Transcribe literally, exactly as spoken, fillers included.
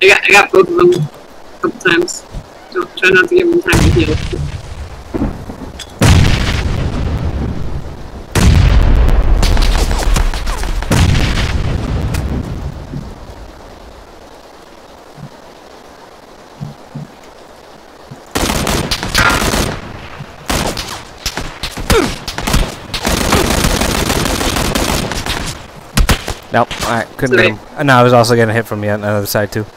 I got, I got both of them a couple times. Don't try not to give them time to heal. Nope, I couldn't get him. No, I was also getting hit from the other side too.